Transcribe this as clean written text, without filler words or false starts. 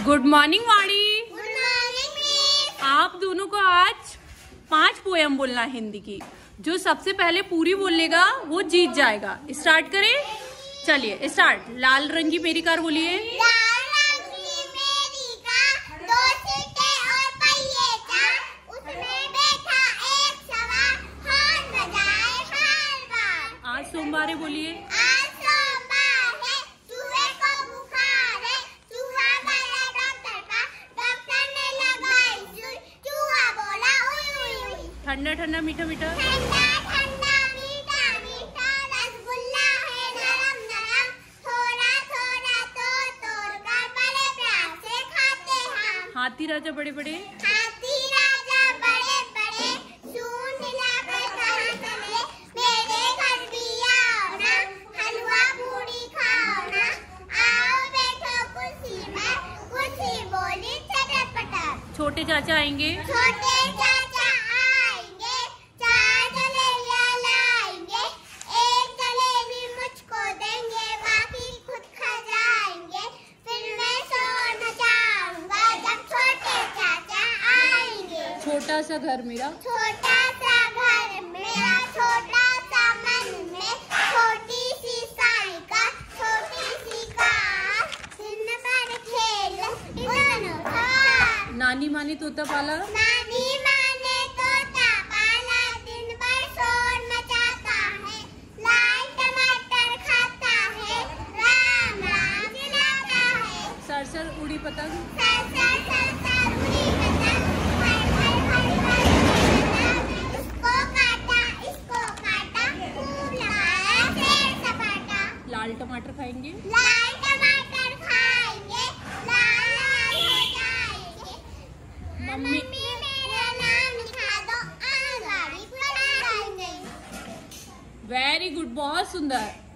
Good morning Vani. Good morning miss. आप दोनों को आज 5 पोयम बोलना है हिंदी की। जो सबसे पहले पूरी बोल लेगा वो जीत जाएगा। स्टार्ट करें, चलिए स्टार्ट। लाल रंग की मेरी कार बोलिए। लाल रंग की मेरी कार, 2 सीटें और पहिए चार, उसमें बैठा एक सवार, हॉर्न बजाए हर बार। आज सोमवार है बोलिए। आज सोमवार है, चूहे को बुखार है, चूहा गया डॉक्टर का, डॉक्टर ने लगाई सुई, चूहा बोला उई उई उई। ठंडा ठंडा मीठा मीठा, ठंडा ठंडा मीठा मीठा, रसगुल्ला है नरम नरम, थोड़ा थोड़ा तोड़ तोड़ कर बड़े प्यार से खाते हम। हाथी राजा बड़े बड़े, हाथी राजा बड़े बड़े, सूंड हिलाकर कहाँ चले, मेरे घर भी आओ ना, हलवा पूरी खाओ ना, आओ बैठो कुर्सी में, कुर्सी बोली चटर पटर। छोटे चाचा आएंगे। छोटे चाचा आएंगे, 4 जलेबियां लाएंगे, 1 जलेबी मुझको देंगे, बाकी खुद खा जाएंगे, फिर मैं शोर मचाऊंगा जब छोटे चाचा आएंगे। छोटा सा घर मेरा, छोटा सा घर मेरा, छोटा सा मन में, छोटी सी साइकिल, छोटी सी कार, दिन भर खेल दोनों खार। नानी मानी तोता पाला, नानी माँ ने तोता पाला, दिन भर शोर मचाता है, लाल टमाटर खाता है, राम राम चिल्लाता है। सरसर उड़ी पतंग, सर सर सर सर उड़ी पतंग, हर हर हर हर पतंग, इसको काटा खूब लगाया शेर सपाटा। लाल टमाटर खाएंगे। लाल टमाटर खाएंगे, लाल लाल हो जाएंगे। मम्मी मेरा नाम लिखा दो, गाड़ी पर जाएंगे। वेरी गुड, बहुत सुंदर।